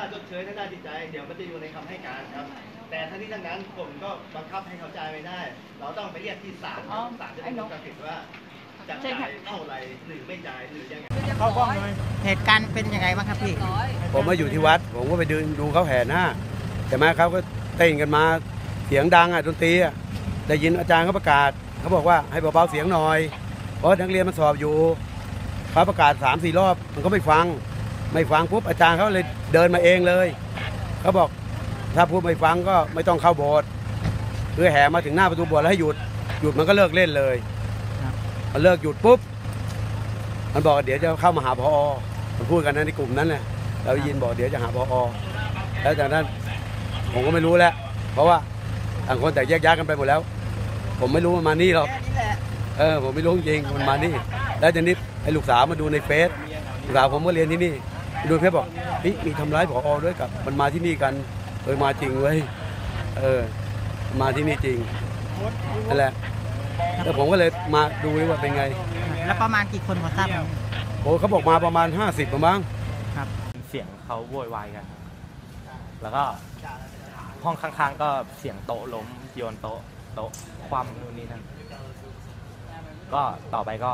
ชดเชยทางด้านจิตใจเดี๋ยวมันจะอยู่ในคำให้การครับแต่ทั้งนี้ทั้งนั้นผมก็บังคับให้เขาจ่ายไม่ได้เราต้องไปเรียกที่ศาลศาลจะเป็นคนตัดสินว่าจะจ่ายเท่าไรหรือไม่จ่ายหรือยังไงเข้ากล้องเลยเหตุการณ์เป็นยังไงบ้างครับพี่ผมมาอยู่ที่วัดผมก็ไปดูเขาแห่หน้าแต่มาเขาก็เต้นกันมาเสียงดังดนตรีได้ยินอาจารย์เขาประกาศเขาบอกว่าให้เบาๆเสียงหน่อยเพราะนักเรียนมันสอบอยู่เขาประกาศ3-4 รอบมันก็ไม่ฟังปุ๊บอาจารย์เขาเลยเดินมาเองเลยเขาบอกถ้าพูดไม่ฟังก็ไม่ต้องเข้าโบสถ์คือแห่มาถึงหน้าประตูโบสถ์แล้วให้หยุดมันก็เลิกเล่นเลยมันเลิกหยุดปุ๊บมันบอกเดี๋ยวจะเข้ามาหาผอ.มันพูดกันในกลุ่มนั้นแหละเราได้ยินบอกเดี๋ยวจะหาผอ.แล้วจากนั้นผมก็ไม่รู้แล้วเพราะว่าต่างคนแต่แยกย้ายกันไปหมดแล้วผมไม่รู้มันมานี่หรอกผมไม่รู้จริงมันมานี่แล้วจากนี้ไอ้ลูกสาวมาดูในเฟซลูกสาวผมก็เรียนที่นี่ดูเฟซบอกมีทำร้ายผอ.ด้วยกับมันมาที่นี่กันมาจริงเว้ยมาที่นี่จริงนั่นแหละแล้วผมก็เลยมาดูว่าเป็นไงแล้วประมาณกี่คนพอทราบไหมโอ้เขาบอกมาประมาณ50ประมาณครับเสียงเขาโวยวายกันแล้วก็ห้องข้างๆก็เสียงโต๊ะล้มโยนโต๊ะคว่ำนู่นนี่นั่นก็ต่อไปก็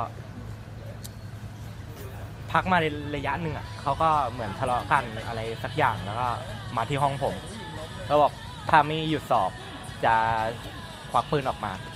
พักมาในระยะหนึ่งเขาก็เหมือนทะเลาะกันอะไรสักอย่างแล้วก็มาที่ห้องผมแล้วบอกถ้าไม่หยุดสอบจะควักปืนออกมา